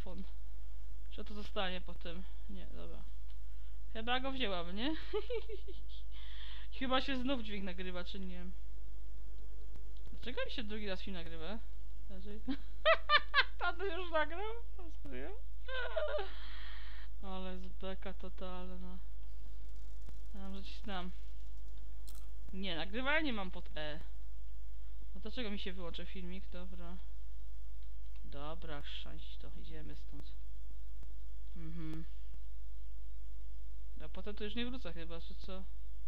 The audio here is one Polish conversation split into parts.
telefon. Czy to zostanie potem? Nie, dobra. Chyba go wzięłam, nie? Chyba się znów dźwięk nagrywa, czy nie? Dlaczego mi się drugi raz film nagrywa? Tato już nagrał? Serio? Ale jest beka totalna. Ja może cisnam. Nie, nagrywanie mam pod E. No dlaczego mi się wyłączy filmik? Dobra. Dobra, chrzanić to. Idziemy stąd. A potem to już nie wrócę chyba, czy co?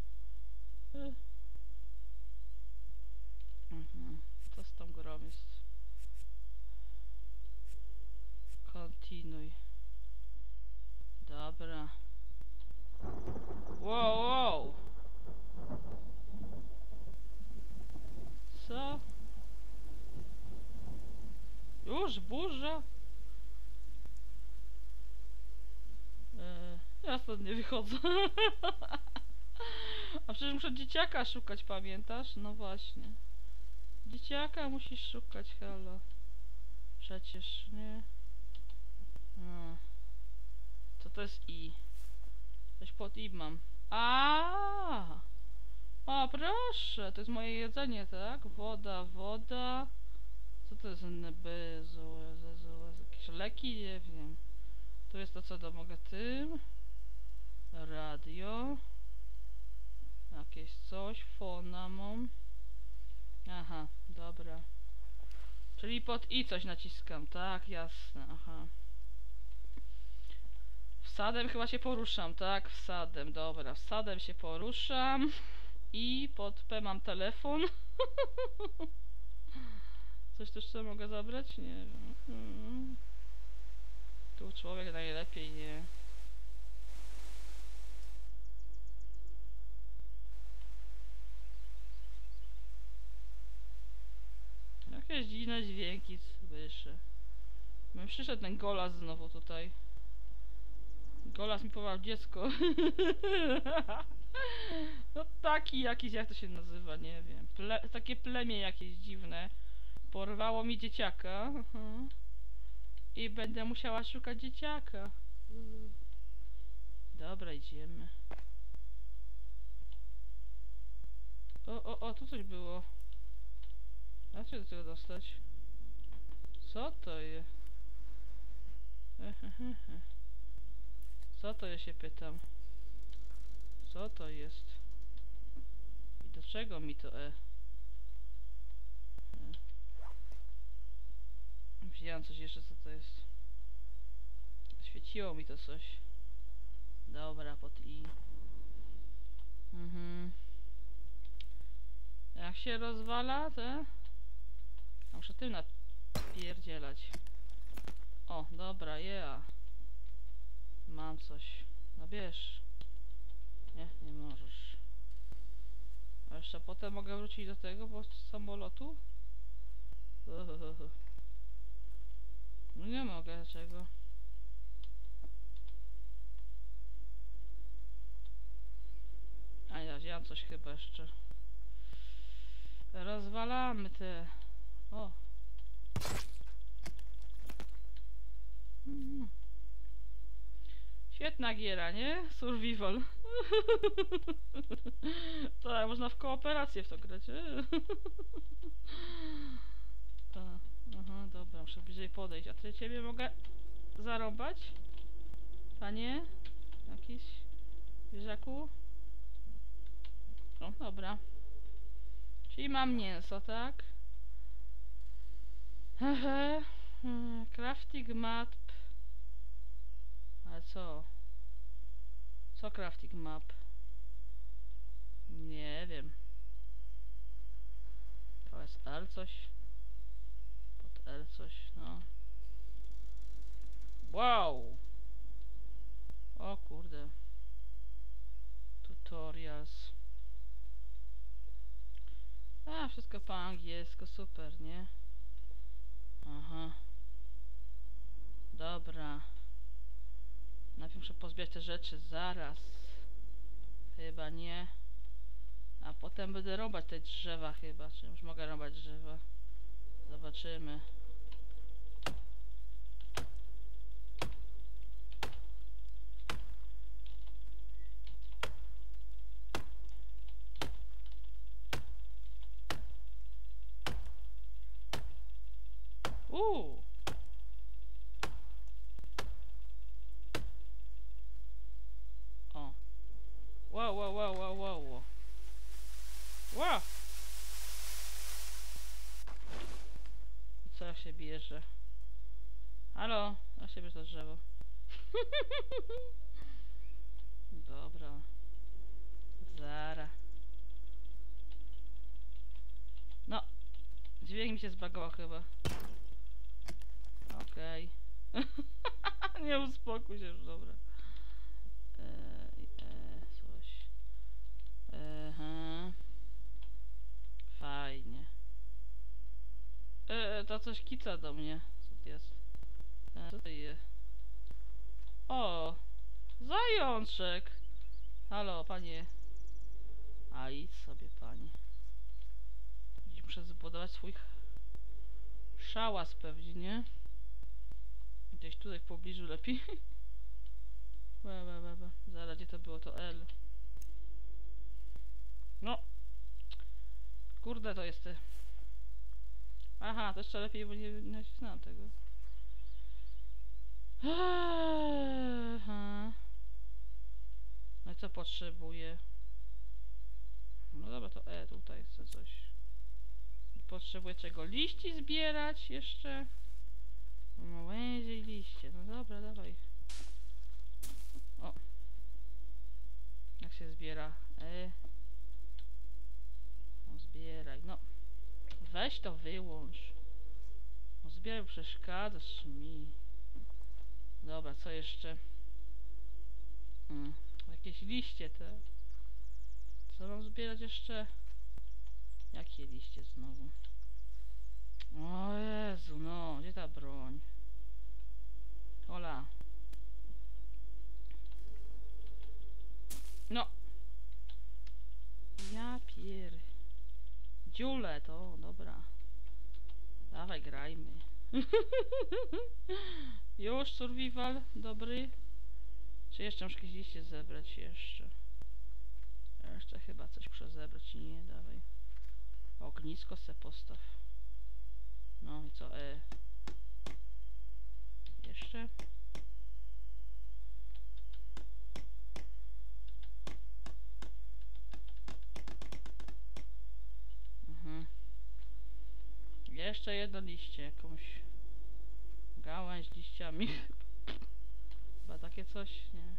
Co z tą grą jest? Kontynuuj. Dobra. Wow, wow! Co? Już burza? Ja stąd nie wychodzę. A przecież muszę dzieciaka szukać, pamiętasz? No właśnie. Dzieciaka musisz szukać, halo. Przecież, nie? Co to jest I? Coś pod I mam. A! O, proszę, to jest moje jedzenie, tak? Woda, woda. Co to jest jakieś leki? Nie wiem. Tu jest to, co mogę tym. Radio. Jakieś coś. Fona mam. Aha, dobra. Czyli pod I coś naciskam, tak? Jasne, aha. Wsadem chyba się poruszam, tak? Wsadem, dobra. Wsadem się poruszam. I pod P mam telefon. Coś też co mogę zabrać? Nie wiem. Tu człowiek najlepiej nie. Jakieś dziwne dźwięki słyszę. Przyszedł ten Golas znowu tutaj. Golas mi porwał dziecko. No taki jakiś, jak to się nazywa, nie wiem. Takie plemię jakieś dziwne. Porwało mi dzieciaka. I będę musiała szukać dzieciaka. Dobra, idziemy. O, tu coś było. Jak się do tego dostać? Co to jest? Co to jest, się pytam. Co to jest? I do czego mi to Wziąłem coś jeszcze, co to jest. Świeciło mi to coś. Dobra, pod I. Jak się rozwala, to... Muszę tym napierdzielać. O, dobra, Mam coś. No bierz. Nie możesz. A jeszcze potem mogę wrócić do tego, bo z samolotu? No nie mogę, dlaczego? A ja wziąłem coś chyba jeszcze. Rozwalamy te... O! Świetna giera, nie? Survival. Tak, można w kooperację w to grać. Aha, dobra, muszę bliżej podejść. A ty ciebie mogę zarąbać? Panie? Jakiś? Wieżaku? O, dobra. Czyli mam mięso, tak? Hehe. Crafting map. Ale co? Co crafting map? Nie wiem. To jest L coś? Pod L coś, no. Wow! O kurde. Tutorials. A, wszystko po angielsku, super, nie? Aha. Dobra. Najpierw muszę pozbierać te rzeczy, zaraz. Chyba nie. A potem będę rąbać te drzewa chyba. Czy już mogę rąbać drzewa? Zobaczymy. Wow. Wow! I co się bierze? Halo? Ja się bierze to drzewo. Dobra. Zara. No. Dźwięk mi się zbagował chyba. Okej. Nie uspokój się już, dobra. Coś. Fajnie. To coś kica do mnie. Co to jest? Co to jest? O! Zajączek! Halo, panie. A idź sobie, panie. Dziś muszę zbudować swój szałas pewnie, nie? Gdzieś tutaj w pobliżu lepiej. Zaraz, gdzie to było? To L. No. Kurde, to jest... Aha, to jeszcze lepiej, bo nie nacisnąłem tego. Aha. No i co potrzebuję? No dobra, to tutaj chcę coś. Potrzebuję czego? Liści zbierać jeszcze? No łęzie i liście. No dobra, dawaj. O. Jak się zbiera? No zbieraj, no. Weź to wyłącz. No zbieraj, przeszkadzasz mi. Dobra, co jeszcze? Jakieś liście te. Co mam zbierać jeszcze? Jakie liście znowu? O Jezu, no, gdzie ta broń? Hola. No. Ja pier... Dziule to, dobra. Dawaj, grajmy. Już survival, dobry. Czy jeszcze muszę jakieś liście zebrać jeszcze? Jeszcze chyba coś muszę zebrać. Nie, dawaj. Ognisko se postaw. No i co? Jeszcze? Jeszcze jedno liście, jakąś gałęź liściami. Chyba takie coś, nie?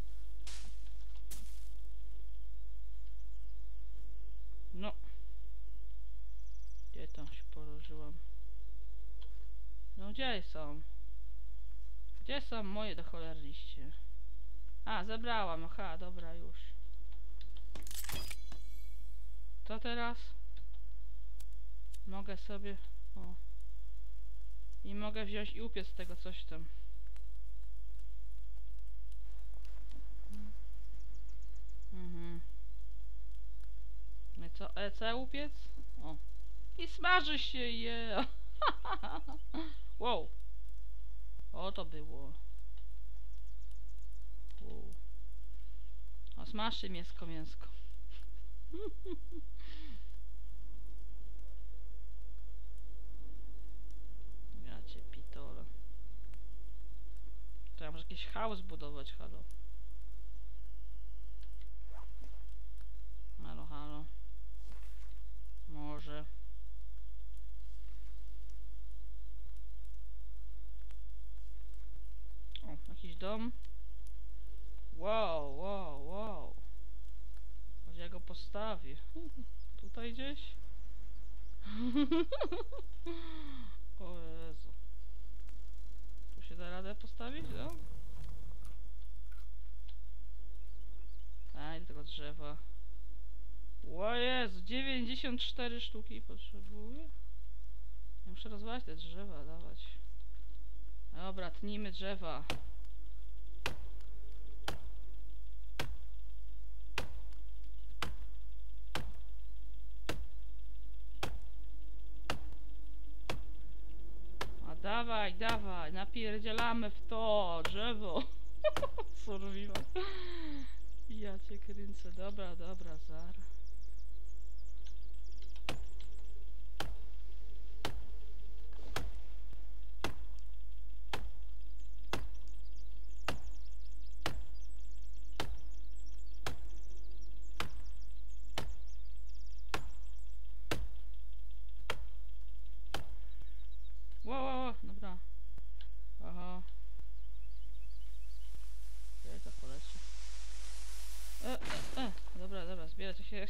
No. Gdzie tam się położyłam? No gdzie są? Gdzie są moje do cholery liście? A, zebrałam, aha, dobra, już. To teraz? Mogę sobie... O. I mogę wziąć i upiec z tego coś tam. No i co? Co upiec? O. I smaży się je. Wow. O, to było. Wow. O, smaż się mięsko. Ja cię pitole. To ja może jakiś chaos budować, halo. Halo. Może. O, jakiś dom. Wow. Gdzie ja go postawię? Tutaj gdzieś? O Jezu. Tu się da radę postawić, no? Do tego drzewa. O Jezu, 94 sztuki potrzebuję. Ja muszę rozwalić te drzewa, dawać. Dobra, tnijmy drzewa. A dawaj, napierdzielamy w to drzewo. Survival. Ja cię kręcę. Dobra, zara.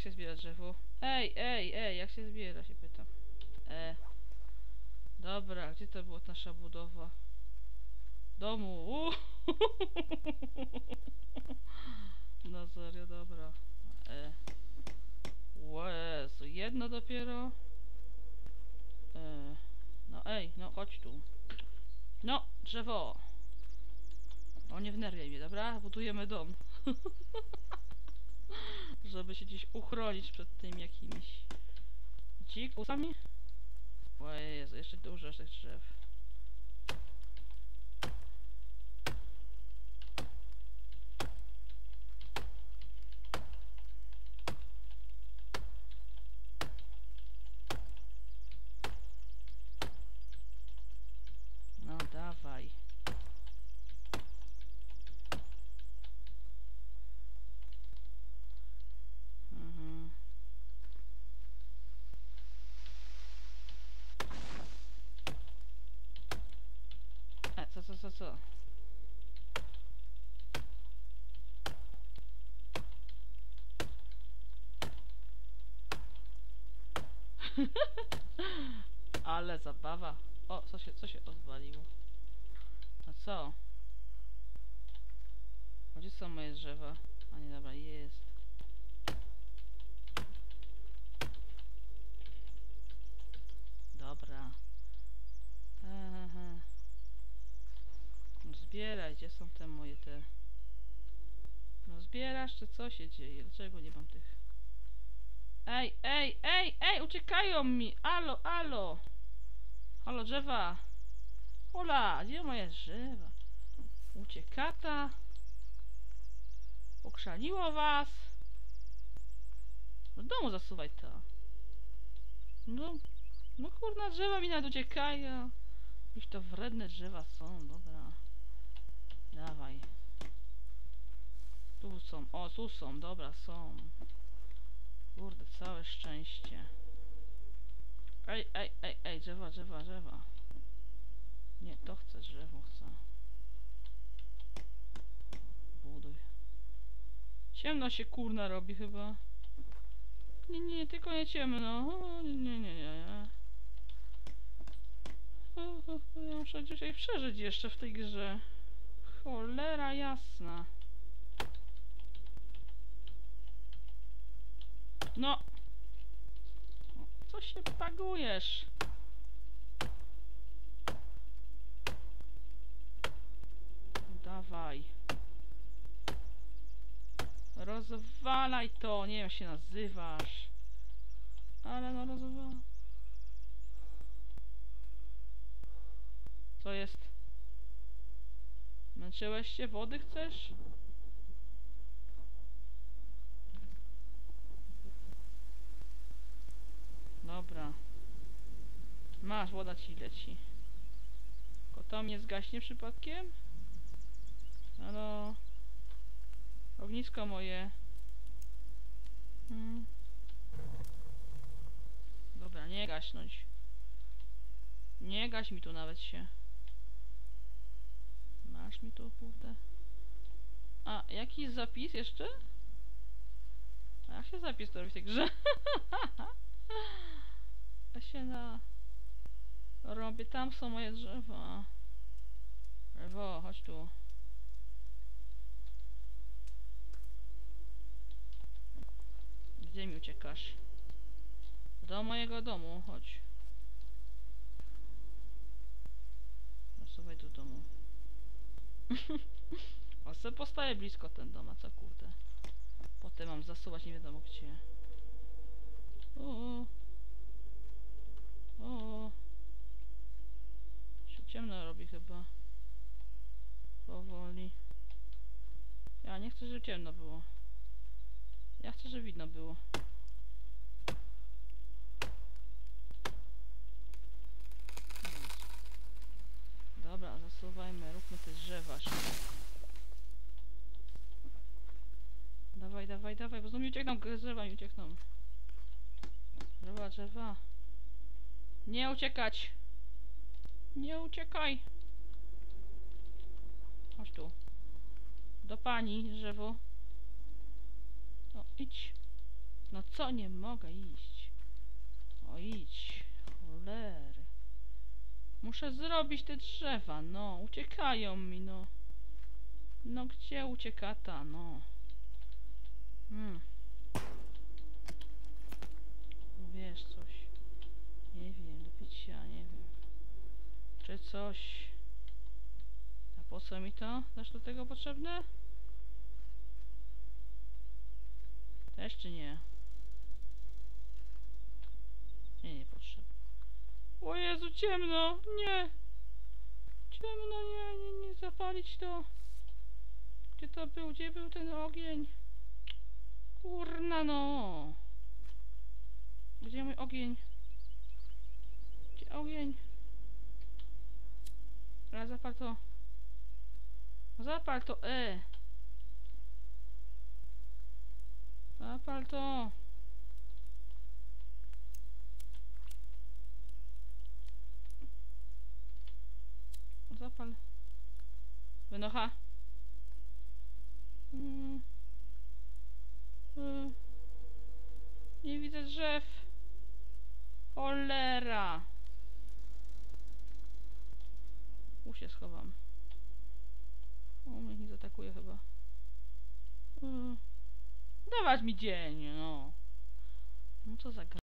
się zbiera drzewo? Ej, jak się zbiera, się pytam. Dobra, gdzie to była nasza budowa? Domu. No serio, dobra. Jezu, jedno dopiero. No no chodź tu. No, drzewo. O, nie wnerwiaj mnie, dobra? Budujemy dom. Żeby się gdzieś uchronić przed tym jakimiś dzikusami. O Jezu, jeszcze dużo tych drzew. No dawaj. Co? Ale zabawa. O, co się odwaliło? A co? Gdzie są moje drzewa? A nie, dobra, jest. Dobra. No zbieraj, gdzie są te moje te... No zbierasz, czy co się dzieje? Dlaczego nie mam tych... Ej, uciekają mi! Alo! Halo, drzewa! Hola, gdzie moje drzewa? Uciekata? Okrzaniło was? Do domu zasuwaj to. No kurna, drzewa mi nawet uciekają. Już to wredne drzewa są, dobra. Dawaj. Tu są, o tu są, dobra, są. Kurde, całe szczęście. Ej, drzewa. Nie, to chcę, drzewo chcę. Buduj. Ciemno się kurna robi chyba. Nie, tylko nie ciemno. Nie. Ja muszę dzisiaj przeżyć jeszcze w tej grze. Cholera jasna. No. Co się pagujesz? Dawaj. Rozwalaj to. Nie wiem jak się nazywasz. Ale no rozwalaj. Co jest? Męczyłeś się? Wody chcesz? Dobra. Masz, woda ci leci. Tylko to mnie zgaśnie przypadkiem? Halo? Ognisko moje. Dobra, nie gaśnąć. Nie gaś mi tu nawet się. Masz mi tu, kurde. A, jakiś zapis jeszcze? A jak się zapis to robi w tej grze? Ja się robię, tam są moje drzewa. Drzewo, chodź tu. Gdzie mi uciekasz? Do mojego domu, chodź. Zasuwaj do domu. A se postaję blisko ten dom, a co kurde. Potem mam zasuwać nie wiadomo gdzie. Się ciemno robi chyba. Powoli. Ja nie chcę, żeby ciemno było. Ja chcę, żeby widno było. Dobra, zasuwajmy, róbmy te drzewa szybko. Dawaj, bo znowu mi uciekną, drzewa mi uciekną. Drzewa. Nie uciekać! Nie uciekaj! Chodź tu. Do pani, drzewo. No, idź. No co, nie mogę iść. O, idź. Cholery. Muszę zrobić te drzewa, no. Uciekają mi, no. No gdzie uciekata, no. No wiesz coś. Nie wiem, do picia, nie wiem. Czy coś. A po co mi to? Też do tego potrzebne? Też czy nie? Nie, nie potrzebne. O Jezu, ciemno! Nie! Ciemno, nie zapalić to. Gdzie to był? Gdzie był ten ogień? Kurna no! Gdzie mój ogień? Gdzie ogień? Ale zapal to. Zapal to, Zapal to. Zapal. Wynocha. Nie widzę drzew. Cholera. Się schowam. O, mnie nie zaatakuje chyba. Dawać mi dzień, no. No co za